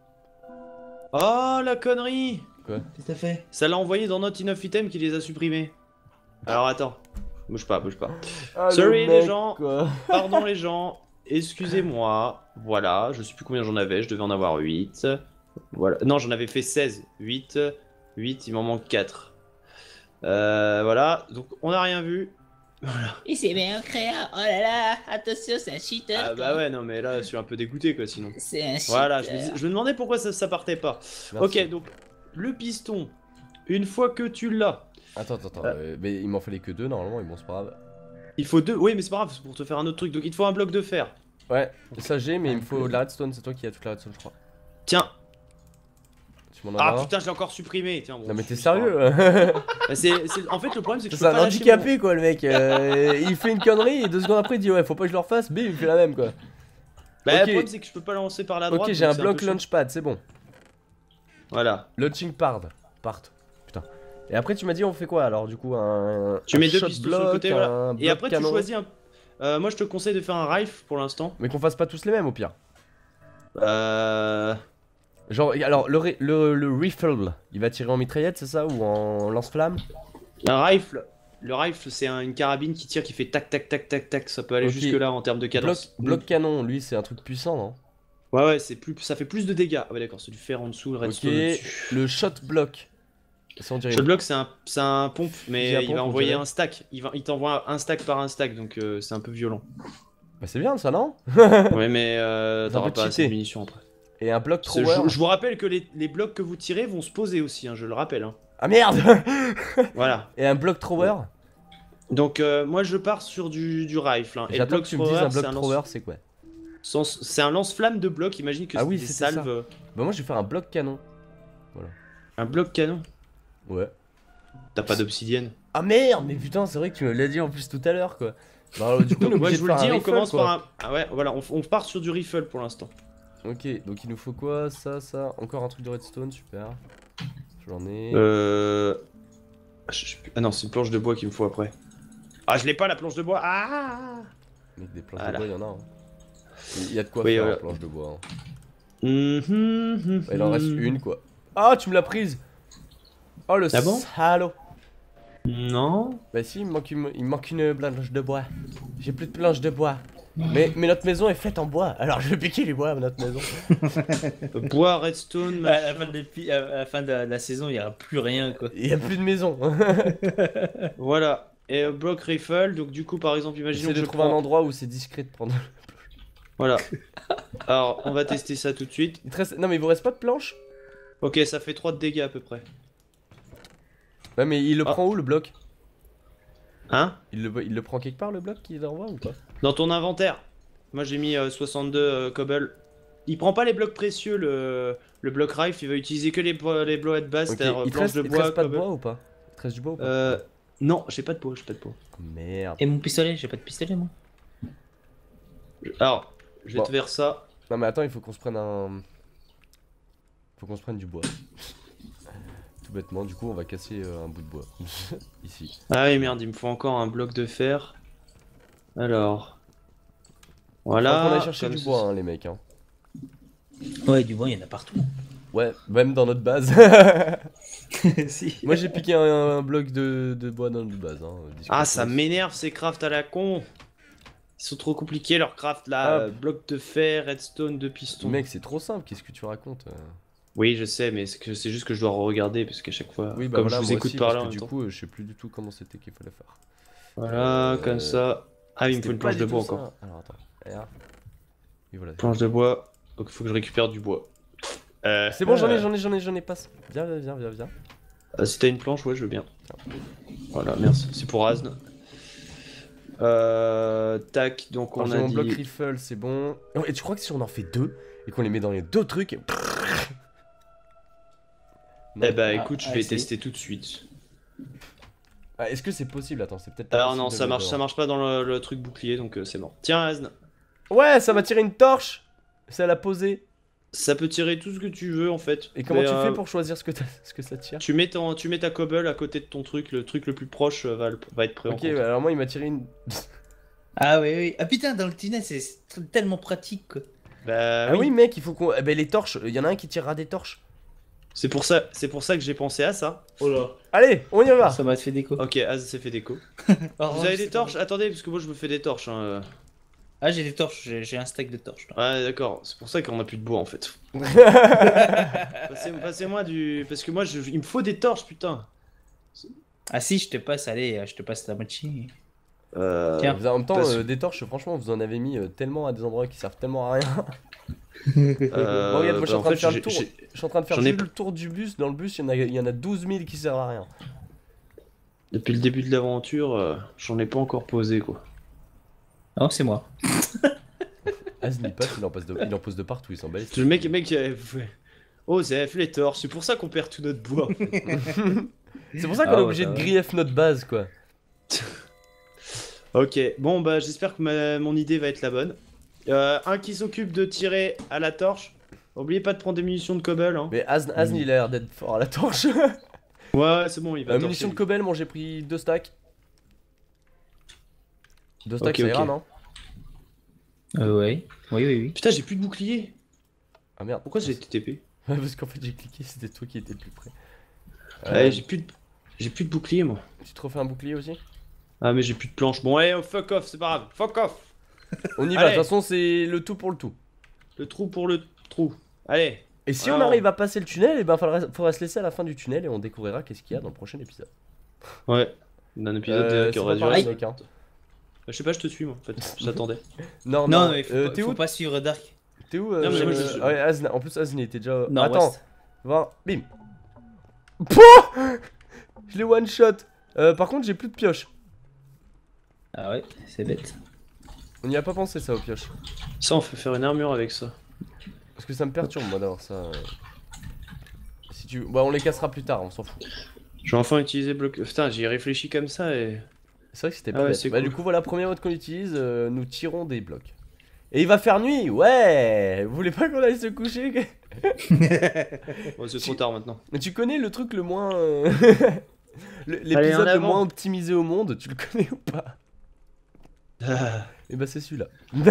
Oh la connerie! Qu'est-ce que t'as fait? Ça l'a envoyé dans Not Enough Item qui les a supprimés. Alors attends. Bouge pas, bouge pas. Ah, Sorry, le les mec, gens. quoi. Pardon les gens. Excusez-moi. Voilà, je sais plus combien j'en avais, je devais en avoir huit. Voilà. Non, j'en avais fait seize. huit. huit, il m'en manque quatre. Euh, voilà, donc on n'a rien vu. Il s'est bien créé. Oh là là, attention, c'est un cheater. Ah bah ouais, non mais là je suis un peu dégoûté quoi sinon. C'est un cheater. Voilà, je me, dis- je me demandais pourquoi ça, ça partait pas. Merci. Ok, donc le piston, une fois que tu l'as. Attends, attends, attends. Ah. euh, mais il m'en fallait que deux normalement, et bon, c'est pas grave. Il faut deux. Oui, mais c'est pas grave, c'est pour te faire un autre truc. Donc il te faut un bloc de fer. Ouais, ça j'ai, mais il me faut de la redstone. C'est toi qui as toute la redstone, je crois. Tiens. Tu m'en en Ah as un? putain, je l'ai encore supprimé. Tiens, bon, Non mais je t'es suis sérieux? Bah, c'est, c'est- En fait, le problème, c'est que je C'est peux un pas lâcher handicapé quoi le mec. Euh, il fait une connerie et deux secondes après il dit ouais, faut pas que je le refasse. Bim, il fait la même quoi. mon- Bah, Ok. le problème, c'est que je peux pas lancer par la droite. Ok, j'ai donc un c'est bloc peu chiant. launchpad, c'est bon. Voilà. Launching pard. Part. Putain. Et après tu m'as dit on fait quoi alors du coup un. Tu un mets deux shot pistons sur le block, côté, voilà. un Et bloc après, tu canon. choisis un. Euh, moi, je te conseille de faire un rifle pour l'instant. Mais qu'on fasse pas tous les mêmes au pire. Euh. Genre, alors le, ri- le, le rifle, il va tirer en mitraillette, c'est ça? Ou en lance-flamme? Un rifle. Le rifle, c'est un- une carabine qui tire, qui fait tac tac tac tac tac. Ça peut aller Ok. jusque là en termes de Bloc, cadence. bloc canon, lui c'est un truc puissant, non? Ouais, ouais, c'est plus, ça fait plus de dégâts. Ah ouais, d'accord, c'est du fer en dessous, le Ok, redstone au-dessus. le shot block. Ça on dirait. Shot block, c'est un, c'est un pompe, Fusil mais à il pompe, va on envoyer dirait. un stack. Il, va, il t'envoie un stack par un stack, donc euh, c'est un peu violent. Bah c'est bien ça, non? Ouais, mais euh, C'est un t'auras peu pas assez cheaté. de munitions après. Et un bloc C'est- thrower. Je, je vous rappelle que les, les blocs que vous tirez vont se poser aussi, hein, je le rappelle. Hein. Ah merde. Voilà. Et un bloc thrower. Donc euh, moi je pars sur du, du rifle. Hein. Et le J'attends bloc que tu me dises un thrower, bloc c'est un thrower, lance- c'est quoi? sens- c'est un lance-flamme de bloc. Imagine que Ah c'est oui, des c'était ça. salves. euh, Bah moi je vais faire un bloc canon. Un bloc canon. Ouais. T'as pas d'obsidienne. Ah merde, mais putain, c'est vrai que tu me l'as dit en plus tout à l'heure quoi. Bah alors, du coup, on est Donc moi obligé je de vous le faire un dis, on rifle, commence quoi. par un. Ah ouais, voilà, on, on part sur du rifle pour l'instant. Ok, donc il nous faut quoi? Ça, ça, encore un truc de redstone, super. J'en ai. Euh. je- je- Ah non, c'est une planche de bois qu'il me faut après. Ah, je l'ai pas la planche de bois. Ah. Mec, des planches Voilà. de bois, il y en a. Hein. Il y a de quoi Oui, faire voilà. en planche de bois. Hein. Mhm, mhm. Bah, il en reste une quoi. Ah, tu me l'as prise! Oh le Ah bon salaud! Non. Bah si, il me manque une, il me manque une planche de bois. J'ai plus de planche de bois. Mais, mais notre maison est faite en bois, alors je vais piquer les bois à notre maison. Bois, redstone, À machin. la fin de, l'épi- à la fin de la, de la saison, il n'y aura plus rien quoi. Il y a plus de maison. Voilà. Et euh, bloc rifle, donc du coup par exemple, imaginons J'essaie que de je trouver un prends... endroit où c'est discret de prendre. Voilà. Alors, on va tester ça tout de suite. Il te reste- Non mais il vous reste pas de planche? Ok, ça fait trois de dégâts à peu près. Ouais mais il le Ah. prend où le bloc? Hein? il le, il le prend quelque part le bloc qu'il envoie ou pas? Dans ton inventaire. Moi j'ai mis euh, soixante-deux euh, cobble. Il prend pas les blocs précieux, le, le bloc rifle, il va utiliser que les, bo- les blocs de base, Ok, c'est-à-dire euh, il te planche reste, de il te bois, reste pas de cobble. bois ou pas? Il te reste du bois ou pas? Euh... Non, j'ai pas de bois, j'ai pas de bois. Merde. Et mon pistolet, j'ai pas de pistolet moi. Alors, je vais Bon. te faire ça. Non mais attends, il faut qu'on se prenne un... Faut qu'on se prenne du bois. Tout bêtement, du coup on va casser euh, un bout de bois. Ici. Ah oui, merde, il me faut encore un bloc de fer. Alors... Faut Voilà. qu'on aille chercher comme du ça- bois hein, les mecs hein. Ouais, du bois, il y en a partout. Ouais, même dans notre base. Si. Moi j'ai piqué un, un bloc de, de bois dans notre base hein. Ah, ça discrètement. m'énerve ces crafts à la con. Ils sont trop compliqués leurs crafts là. Hop. Euh, bloc de fer, redstone, deux pistons. Mec c'est trop simple, qu'est-ce que tu racontes? euh Oui, je sais, mais c'est que c'est juste que je dois regarder parce qu'à chaque fois, Oui bah comme voilà, je vous moi écoute aussi, parler parce en que même du temps. coup euh, je sais plus du tout comment c'était qu'il fallait faire. Voilà, Euh, comme ça. Ah oui, il me faut C'était une pas planche du de bois tout ça. encore. Alors attends, regarde. Et voilà. Planche de bois. Donc il faut que je récupère du bois. Euh, C'est bon, j'en ai, euh, j'en ai, j'en ai, j'en ai, passe. Viens, viens, viens, viens, viens. euh, si t'as une planche, ouais, je veux bien. Voilà, merci. C'est pour Asne. Euh, tac, donc Alors, on j'ai a mon dit. bloc rifle, c'est bon. Oh, et tu crois que si on en fait deux et qu'on les met dans les deux trucs. Non. Eh bah Ah, écoute, je ah, vais si. tester tout de suite. Ah, est-ce que c'est possible? Attends, c'est peut-être pas Alors possible non, de ça le marche, mettre ça marche pas dans le, le truc bouclier, donc euh, c'est mort. Tiens, Asne, dedans. Ouais, ça m'a tiré une torche. Ça l'a posé. ça peut tirer tout ce que tu veux en fait. Et comment Mais, tu euh, fais pour choisir ce que, t'as- ce que ça tire? Tu mets, ton, tu mets ta cobble à côté de ton truc, le truc le plus proche euh, va, le- va être prêt en Ok, compte. ouais, alors moi il m'a tiré une. Ah oui, oui. Ah putain, dans le tunnel, c'est tellement pratique quoi. Bah Ah oui, oui, mec, il faut qu'on. Eh ben les torches, il y en a un qui tirera des torches. c'est pour ça, c'est pour ça que j'ai pensé à ça. Oh là. Allez, on y va. Ça m'a fait déco. Ok, Az s'est fait déco. Oh, Vous avez c'est des torches? Attendez, parce que moi je me fais des torches. Hein. euh. Ah, j'ai des torches, j'ai j'ai un stack de torches. là. Ouais, d'accord, c'est pour ça qu'on a plus de bois en fait. Passez- Passez-moi du. Parce que moi, je... il me faut des torches, putain. Ah si, je te passe, allez, je te passe la moitié. Euh... Tiens. En même temps, Parce- euh, des torches, franchement, vous en avez mis euh, tellement à des endroits qui servent tellement à rien. euh, Bon, regarde, moi je suis bah, en train de fait, faire j'ai- le tour. j'ai- Je suis en train de faire j'en ai juste le tour du bus. Dans le bus, il y en a, il y en a douze mille qui servent à rien. Depuis le début de l'aventure, euh, j'en ai pas encore posé quoi. Non, c'est moi. Az il passe, il en, passe de... il en pose de partout, il s'en bat les steaks. Le mec, mec, euh, ouais. Oh, Zef, les torches, c'est pour ça qu'on perd tout notre bois. C'est pour ça qu'on Ah est ouais, obligé ça de va. grief notre base quoi. Ok, bon bah j'espère que ma... mon idée va être la bonne. Euh, un qui s'occupe de tirer à la torche. Oubliez pas de prendre des munitions de cobble. Hein. Mais Az, Az il a l'air d'être fort à la torche. Ouais, ouais, c'est bon, il va Euh, torcher, munitions de lui. cobble, moi j'ai pris deux stacks. Deux stacks Ok, ça ira ok. non? Euh, ouais. Oui, oui, oui. Putain, j'ai plus de bouclier. Ah merde. Pourquoi j'ai été T P? Ouais, parce qu'en fait j'ai cliqué, c'était toi qui étais le plus près. Euh, Ouais, j'ai plus de... J'ai plus de bouclier moi. tu te refais un bouclier aussi? Ah mais j'ai plus de planches. Bon allez, oh, fuck off, c'est pas grave. Fuck off. On y va, de Allez. toute façon c'est le tout pour le tout. Le trou pour le trou. Allez. Et si Vraiment. on arrive à passer le tunnel, et ben faudra, faudra se laisser à la fin du tunnel et on découvrira qu'est-ce qu'il y a dans le prochain épisode. Ouais. Un épisode Euh, euh, qui c'est aura pas duré. pareil, mec, hein. Je sais pas, je te suis moi en fait. J'attendais. Non, Non, non, mais faut, euh, pas, t'es faut où? pas suivre Dark. T'es où? Non, mais euh, moi, je- ouais, Az- en plus Az il était déjà... Non, Attends, West. va, bim. Pouah, je l'ai one shot. Euh, par contre j'ai plus de pioche. Ah ouais, c'est bête. On n'y a pas pensé ça aux pioches. Ça, on peut faire une armure avec ça. Parce que ça me perturbe moi d'avoir ça. euh. Si tu... Bah on les cassera plus tard, on s'en fout. Je vais enfin utiliser bloc. Putain, j'y ai réfléchi comme ça et. C'est vrai que c'était Ah pas ouais, bête. c'est Bah cool. du coup voilà, première mode qu'on utilise, euh, nous tirons des blocs. Et il va faire nuit, ouais. Vous voulez pas qu'on aille se coucher? Bon, c'est trop tard maintenant. Mais tu connais le truc le moins... euh, le- Allez, L'épisode en le avant. moins optimisé au monde, tu le connais ou pas? Ah. Et bah c'est celui-là.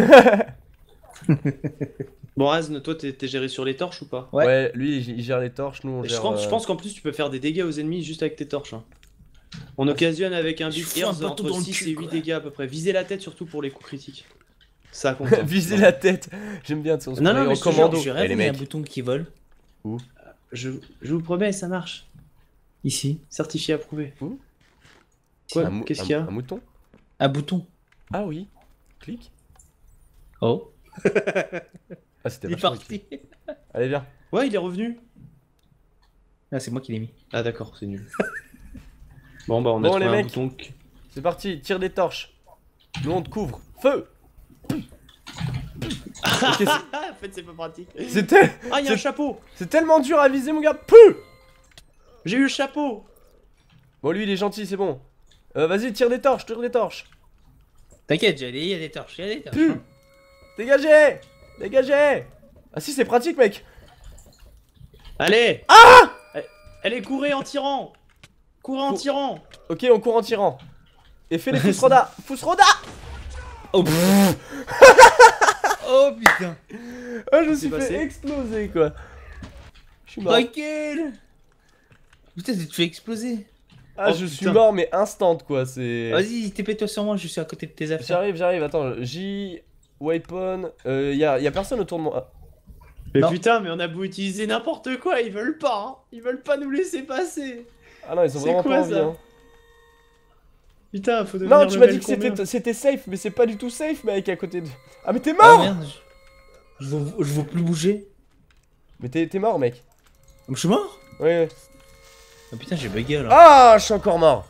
Bon, Azn, toi t'es t'es géré sur les torches ou pas? Ouais. Ouais, lui il il gère les torches, nous on je gère... pense, je euh, pense qu'en plus tu peux faire des dégâts aux ennemis juste avec tes torches. hein. On occasionne avec un Je Big fous un Ears bateau entre dans le six cul, et huit quoi. dégâts à peu près. Visez la tête surtout pour les coups critiques. Ça compte. hein. Viser la tête. J'aime bien, tu sais, on se Non, non, croyait mais en je te jure, commando. Je Eh, rêve, les il y a un mecs. bouton qui vole. Je, je vous promets, ça marche. Ici. Certifié approuvé. Où Quoi Un mou- Qu'est-ce un- qu'il y a Un mouton? Un bouton. Ah oui. Clique. Oh. Ah c'était Il est vachement parti. utile. Allez viens. Ouais, il est revenu. Ah, c'est moi qui l'ai mis. Ah d'accord, c'est nul. Bon bah on a Bon, trouvé les un mecs. bouton. qui- C'est parti, tire des torches. Nous on te couvre. Feu. Ok, c'est- Ah, en fait c'est pas pratique. c'est tel- Ah, il y a un C'est- chapeau. c'est tellement dur à viser mon gars. Peu. J'ai eu le chapeau. Bon lui il est gentil, c'est bon. Euh, Vas-y, tire des torches, tire des torches. T'inquiète, j'ai des- il y a des torches, il y a des torches. Pu. Dégagez. Dégagez. Ah si c'est pratique mec. Allez. Ah Allez, courez en tirant. Courez en Cours. tirant. Ok, on court en tirant. Et fais les Fousroda. Fousroda. Oh, pff. Oh putain. Ah je me Qu'est-ce qui suis s'est fait passé exploser quoi. Je suis mort. Tranquille. Putain, tu te fais exploser. Ah Oh, je suis putain. mort mais instant quoi, c'est... Vas-y, T P-toi sur moi, je suis à côté de tes affaires. J'arrive, j'arrive, attends, J, Weapon, euh, y'a y a personne autour de moi. Mais Non. putain, mais on a beau utiliser n'importe quoi, ils veulent pas. Hein. Ils veulent pas nous laisser passer. Ah non, ils sont C'est vraiment quoi, pas envie, ça hein. Putain, faut devenir Non, tu m'as level dit que combien c'était c'était safe, mais c'est pas du tout safe, mec, à côté de... Ah mais t'es Ah mort. merde. Je veux, je veux plus bouger. Mais t'es t'es mort, mec. Je suis mort. Ouais, ouais. Ah putain, j'ai bugué là. Ah, je suis encore mort.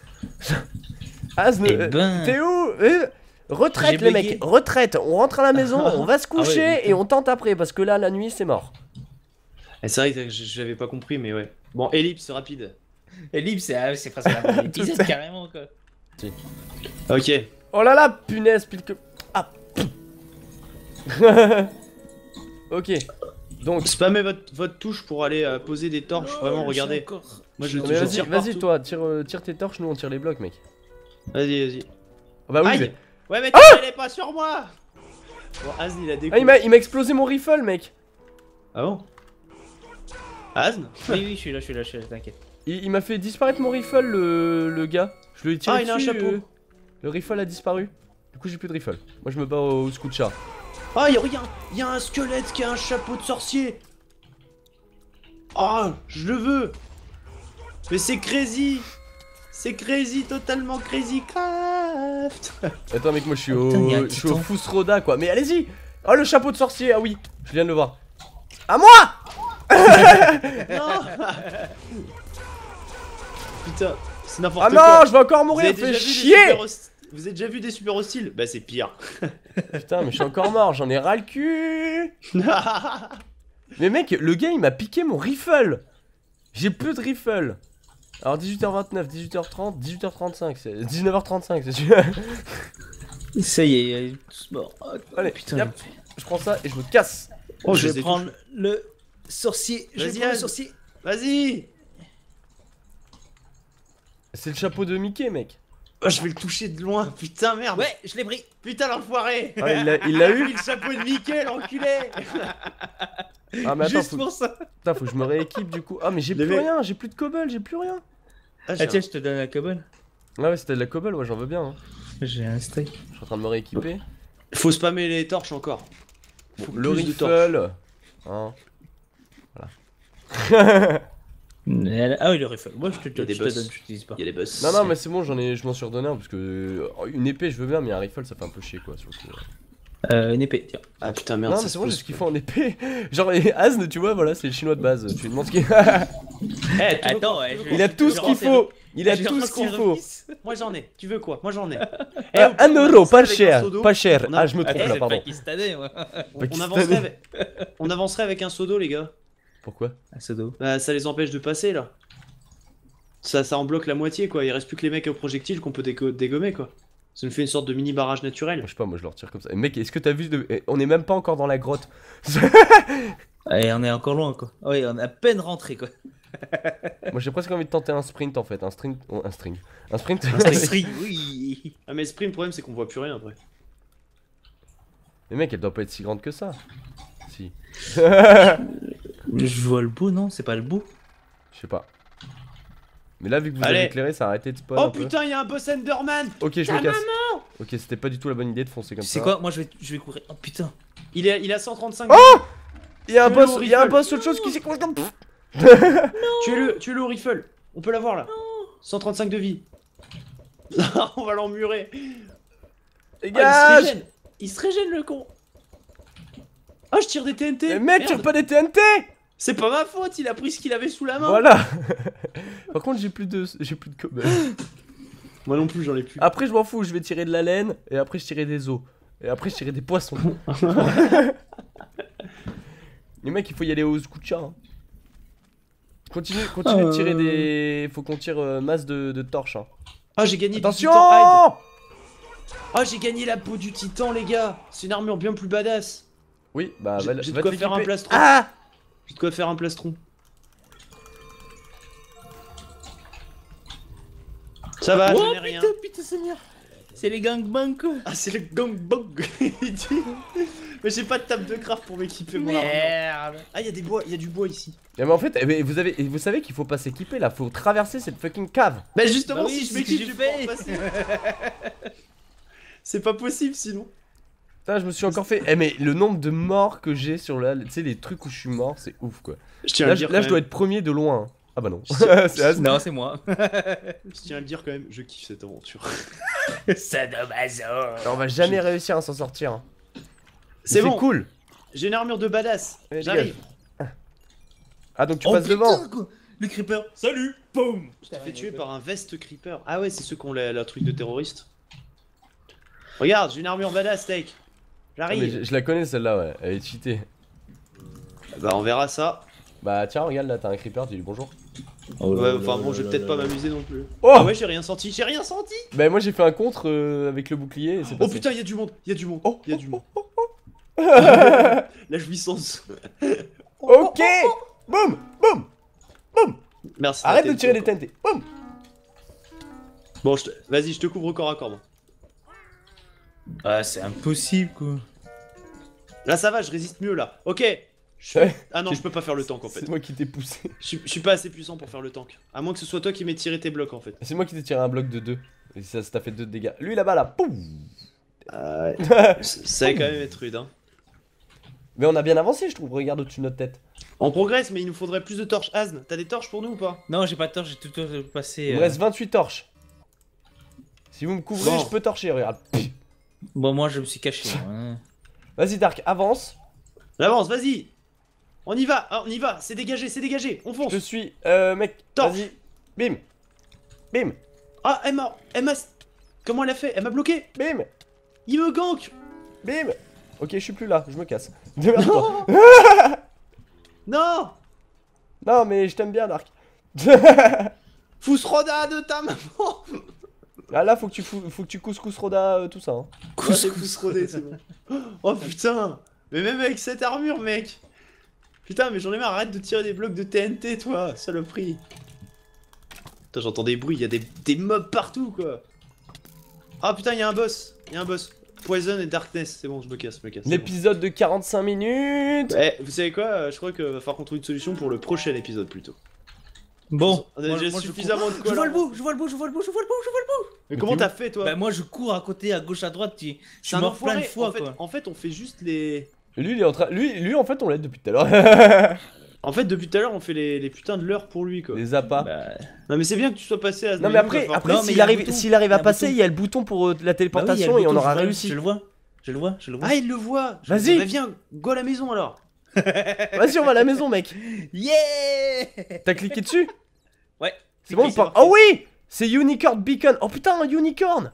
Asne, Eh euh, ben. t'es où Euh, Retraite, J'ai les bugué. mecs, retraite. On rentre à la maison, on va se Ah ouais, coucher putain. et on tente après, parce que là, la nuit, c'est mort. Eh, C'est vrai que je- j'avais pas compris, mais ouais. Bon, ellipse rapide. Et libre, c'est ah, c'est presque la fin de l'épisode Tout ça. carrément quoi. Ok. Oh là là, punaise, pile que... Ah. Ok. Donc, Spammez votre, votre touche pour aller euh, poser des torches. Vraiment, regardez. Moi, je, mais je vas-y, tire vas-y, partout. toi, tire, euh, tire tes torches, nous on tire les blocs, mec. Vas-y, vas-y. Ah bah oui, Aïe. mais- Ouais, mais t'es pas sur moi. Bon, Az, il a des Ah, il m'a il m'a explosé mon rifle, mec. Ah bon Azn Oui, oui, je suis là, je suis là, je suis là, t'inquiète. Il, il m'a fait disparaître mon rifle, le, le gars. Je lui ai tiré Ah, il a un dessus, chapeau. euh, le rifle a disparu. Du coup, j'ai plus de rifle. Moi, je me bats au, au scout chat. Ah, y'a rien. Y'a un squelette qui a un chapeau de sorcier. Ah, je le veux. Mais c'est crazy. C'est crazy, totalement crazy craft. Attends, mec, moi, je suis Oh, putain, il y a un au, je suis au titan. Fousroda, quoi. Mais allez-y. Oh, le chapeau de sorcier, ah oui. Je viens de le voir. À moi. Non. Putain, C'est n'importe Ah quoi. non, je vais encore Vous mourir, avez fais déjà vu des chier. super hosti- Vous avez déjà vu des super hostiles? Bah c'est pire. Putain, mais je suis encore mort, j'en ai ras le cul. Mais mec, le gars il m'a piqué mon rifle. J'ai plus de rifle. Alors dix-huit heures vingt-neuf, dix-huit heures trente, dix-huit heures trente-cinq, c'est dix-neuf heures trente-cinq, c'est sûr. Ça y est, il est tous morts. Oh, Allez, putain. yep. Je prends ça et je me casse. Oh, je je vais les ai prendre le sorcier. Je vais Vas-y, prendre le Anne. sorcier. Vas-y. C'est le chapeau de Mickey, mec. Oh, je vais le toucher de loin. Putain, merde. Ouais, je l'ai pris. Putain, l'enfoiré. Ah, il l'a- il l'a eu. pris le chapeau de Mickey, l'enculé. Ah, mais attends, Juste faut... pour ça. Putain, faut que je me rééquipe du coup. Ah, mais j'ai Les plus mecs- rien, j'ai plus de cobble, j'ai plus rien. Ah, Ah tiens, je te donne la cobble. Ah, ouais, c'était de la cobble, ouais, j'en veux bien. Hein. J'ai un steak. Je suis en train de me rééquiper. Faut spammer les torches encore. Faut Le plus de torches. rifle. Hein. Voilà. Ah oui, le rifle. Moi, je te Il y a donne, des je te boss. donne, je t'utilise pas. Il y a les boss. Non, non, mais c'est bon, j'en ai, je m'en suis redonné un parce que euh, une épée je veux bien, mais un rifle ça fait un peu chier quoi. Sur le coup. Euh, une épée, tiens. Ah putain, merde. Non, ça mais se c'est bon, j'ai pose. ce qu'il faut en épée. Genre, et Asne, tu vois, voilà, c'est le chinois de base. Tu lui demandes ce qu'il Eh, tu veux Attends, quoi ouais, Tu veux je- quoi Il a tout je ce vais qu'il rentrer- faut. Il a je vais tout ce rentrer qu'il faut. office. Moi j'en ai. Tu veux quoi? Moi j'en ai. Eh, au pire, un on euro, avancerait pas avec un cher. seau d'eau. Pas cher. On a- Ah, je me Attends, trompe là, c'est pardon. pakistanais, moi. On, on Pakistanais. avancerait avec... on avancerait avec un seau d'eau, les gars. Pourquoi? Un seau d'eau. Bah, ça les empêche de passer là. Ça, ça en bloque la moitié quoi. Il reste plus que les mecs au projectile qu'on peut dégo- dégommer quoi. Ça nous fait une sorte de mini barrage naturel. Je sais pas, moi je le retire comme ça. Et mec, est-ce que t'as vu de... eh, on est même pas encore dans la grotte. Et on est encore loin, quoi. Ah oui, on est à peine rentré, quoi. Moi j'ai presque envie de tenter un sprint en fait. Un string. oh, Un string. Un sprint. Un string, oui. Ah, mais Sprint, le problème c'est qu'on voit plus rien après. Mais mec, elle doit pas être si grande que ça. Si. Je vois le bout, non? C'est pas le bout. Je sais pas. Mais là, vu que vous Allez. avez éclairé, ça a arrêté de spawn. Oh un peu. putain, il y a un boss Enderman. Ok, je Ta me casse. Ok, c'était pas du tout la bonne idée de foncer comme ça. C'est quoi? Moi, je vais, je vais courir. Oh putain. Il est, il a cent trente-cinq. Oh Il y a un Tu boss, veux le il y a un rifle boss, autre chose qui s'est complètement. Tuez-le, tuez-le au rifle. On peut l'avoir là. cent trente-cinq de vie. On va l'emmurer. Ah, il se Dégage. régène. Il se régène le con. Ah, je tire des T N T. Mais mec, Merde. tire pas des T N T. C'est pas ma faute, il a pris ce qu'il avait sous la main. Voilà. Par contre, j'ai plus de, j'ai plus de cobble. Moi non plus, j'en ai plus. Après, je m'en fous, je vais tirer de la laine et après je tirer des os et après je tirer des poissons. Les mecs, il faut y aller au scucha. Hein. Continue, continue de tirer des. Faut qu'on tire euh, masse de, de torches. Hein. Ah, j'ai gagné Attention. du titan hide. Ah, j'ai gagné la peau du titan, les gars. C'est une armure bien plus badass. Oui, bah J'ai- va, j'ai de va quoi te faire un l'équiper. plastron. Ah. J'ai de quoi faire un plastron. Ça va, Oh je n'ai rien. putain, putain, Seigneur. C'est les gangbangs, quoi. Ah, c'est le gangbang. Il dit. Mais j'ai pas de table de craft pour m'équiper mon armure. Merde. Ah, il y a des bois, il y a du bois ici. Ah, mais en fait, eh ben, vous avez, vous savez qu'il faut pas s'équiper là, faut traverser cette fucking cave. Bah justement, Bah oui, si je c'est ce m'équipe, que je j'ai vais fait. pas passer. C'est pas possible sinon. Putain, je me suis encore fait. Eh, mais le nombre de morts que j'ai sur la. Tu sais, les trucs où je suis mort, c'est ouf quoi. Je tiens à Là, le je, dire. là, quand je dois même. être premier de loin. Ah bah non. Je tiens- C'est Asne. Non, c'est moi. Je tiens à le dire quand même, je kiffe cette aventure. Sadomaso. On va jamais réussir à s'en sortir. hein. C'est Mais bon, cool. j'ai une armure de badass. Allez, J'arrive. Ah, donc tu Oh passes putain, devant. quoi. Le creeper. Salut. Boum. Je t'ai fait tuer par un veste creeper. Ah ouais, c'est ceux qui ont la, la truc de terroriste. Regarde, j'ai une armure badass, Steak. Ah, mais J'arrive. je, je la connais celle-là, ouais. Elle est cheatée. Bah, on verra ça. Bah tiens, regarde là, t'as un creeper, tu dis bonjour. Ouais, enfin bon, je vais peut-être pas m'amuser non plus. Oh Ah ouais, j'ai rien senti, j'ai rien senti. Bah moi j'ai fait un contre euh, avec le bouclier et c'est Oh passé. putain, il y a du monde, il y a du monde, Oh, il y a du monde. La jouissance. Ok. Boum, boum. Merci. Arrête la de tirer T N T des T N T. Boum. Bon, je te... vas-y, je te couvre corps à corps. moi. Ah, c'est impossible, quoi. Là, ça va, je résiste mieux là. Ok. Je suis- Ouais. Ah non, je peux pas faire le tank en fait. C'est moi qui t'ai poussé. Je suis, je suis pas assez puissant pour faire le tank. À moins que ce soit toi qui m'aies tiré tes blocs en fait. C'est moi qui t'ai tiré un bloc de deux. Et ça ça t'a fait deux de dégâts. Lui là-bas là, poum. Ah ouais. Ça ça va quand même être rude hein. Mais on a bien avancé, je trouve. Regarde au-dessus de notre tête. On progresse, mais il nous faudrait plus de torches. Asne, t'as des torches pour nous ou pas? Non, j'ai pas de temps, j'ai tout euh, passé. Il me euh, reste vingt-huit torches. Si vous me couvrez, Bon. je peux torcher, regarde. Bon, moi, je me suis caché. hein. Vas-y Dark, avance. Avance, vas-y. On y va, ah, on y va. C'est dégagé, c'est dégagé. On fonce. Je te suis. Euh, mec, Torche. vas-y. Bim. Bim. Ah, elle m'a... Elle m'a... Comment elle a fait? Elle m'a bloqué. Bim. Il me gank. Bim. Ok, je suis plus là, je me casse. Démerde-toi. Non. Non, mais je t'aime bien, Dark. Fousroda de ta maman. Ah là, faut que tu, fous, faut que tu couscous roda, euh, tout ça. Hein. Ouais, c'est Fousrodé, c'est bon. Oh putain. Mais même avec cette armure, mec. Putain, mais j'en ai marre, arrête de tirer des blocs de T N T, toi, saloperie. Putain, j'entends des bruits, il y a des, des mobs partout, quoi. Ah putain, il y a un boss, il y a un boss. Poison et Darkness, c'est bon, je me casse, je me casse. L'épisode bon. de quarante-cinq minutes. Eh, vous savez quoi? Je crois qu'il va falloir qu'on trouve une solution pour le prochain épisode, plutôt. Bon, On a moi, déjà moi, je suffisamment cours. de quoi. Je vois là. le bout, je vois le bout, je vois le bout, je vois le bout, je vois le bout. Mais comment t'as fait, toi? Bah moi je cours à côté, à gauche, à droite, tu... je C'est suis un mort plein de enfoiré. fois en fait, quoi. En fait, on fait juste les... Lui, il est en train. Lui, lui en fait, on l'aide depuis tout à l'heure. En fait, depuis tout à l'heure, on fait les, les putains de l'heure pour lui, quoi. Les appâts. Bah, Non, mais c'est bien que tu sois passé à... Non, mais après, Enfin, après Non, mais s'il il y a un arrive, bouton. s'il arrive Il y a à un passer, bouton. il y a le bouton pour euh, la bah oui, il y a téléportation le et on bouton, aura je vois, réussi. Je le vois, je le vois, je le vois. Ah, il le voit. Je- Vas-y. Bah, viens, go à la maison, alors. Vas-y, on va à la maison, mec. Yeah. T'as cliqué dessus? Ouais. C'est bon, cliqué, pas... c'est parti. Oh oui! C'est Unicorn Beacon. Oh putain, un unicorn!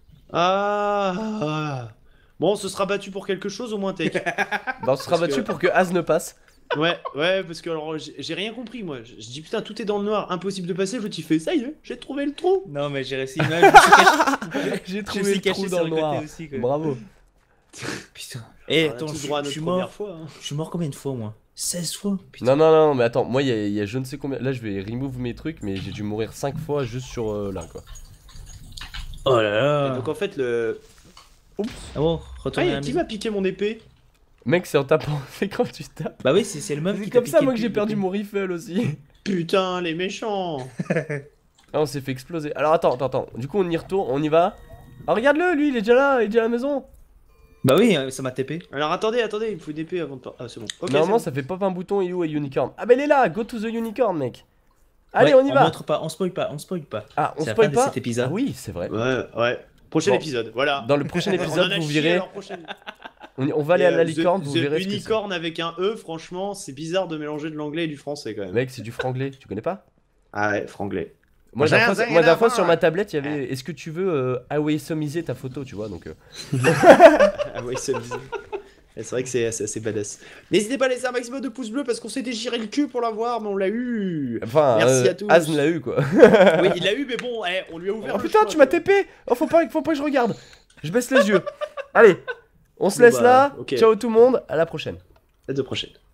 Ah. Bon, on se sera battu pour quelque chose, au moins, Tech. Bah, on se sera Parce battu que- pour que Az ne passe. Ouais, ouais, parce que alors j'ai j'ai rien compris moi. Je, je dis putain, tout est dans le noir, impossible de passer. L'autre il fait ça y est, j'ai trouvé le trou. Non mais j'ai réussi, non, je me suis caché, J'ai je trouvé me suis le trou caché dans sur le le noir. côté aussi quoi. Bravo. Putain. Et On a attends, tous je, droit à je notre suis première mort, fois. hein. je suis mort combien de fois moi? seize fois. Putain. Non, non, non, mais attends, moi il y, a- il y a je ne sais combien. Là, je vais remove mes trucs, mais j'ai dû mourir cinq fois juste sur euh, là quoi. Oh là Et là. donc en fait le. Ah bon, Ah, retourne à la qui maison. m'a piqué mon épée? Mec, c'est en tapant, c'est quand tu tapes. Bah oui, c'est c'est le meuf C'est qui comme t'a ça, piqué moi, que le j'ai plus- perdu mon rifle aussi. Putain, les méchants. Ah, on s'est fait exploser. Alors, attends, attends, attends. Du coup, on y retourne, on y va. Ah, regarde-le, lui, il est déjà là, il est déjà à la maison. Bah oui, euh, ça m'a T P. Alors attendez, attendez, il me faut une épée avant de. par- Ah, c'est bon. Ok, Normalement, c'est ça fait pop un bouton, il est où, à Unicorn? Ah, bah, il est là, go to the Unicorn, mec. Allez, Ouais, on y va. montre pas, on spoil pas, on spoil pas. Ah, on C'est la spoil fin de pas. cet épisode. Ah oui, c'est vrai. bon. Ouais, ouais. Prochain Bon. épisode, voilà. Dans le prochain On en épisode, a vous chié, verrez. alors, prochaine- On, on va aller à Et, la euh, licorne, the- vous the verrez ce que c'est. Unicorn avec un E, franchement, c'est bizarre de mélanger de l'anglais et du français quand même. Mec, c'est du franglais, tu connais pas? Ah ouais, franglais. Moi, la J'ai dernière fois, rien moi, la dernière fois, à sur voir. ma tablette, il y avait. Est-ce que tu veux euh, awesomiser ta photo, tu vois? Donc. euh, Ah ouais, c'est bizarre. Et c'est vrai que c'est c'est assez badass. N'hésitez pas à laisser un maximum de pouces bleus parce qu'on s'est déchiré le cul pour l'avoir, mais on l'a eu. Enfin, Merci euh, à tous. Az l'a eu, quoi. Oui, il l'a eu, mais bon, eh, on lui a ouvert Oh le putain, choix, tu m'as quoi. T P. Oh, faut pas, faut pas que je regarde. Je baisse les yeux. Allez, on se Bon, laisse bah, là. ok. Ciao tout le monde, à la prochaine. À la prochaine.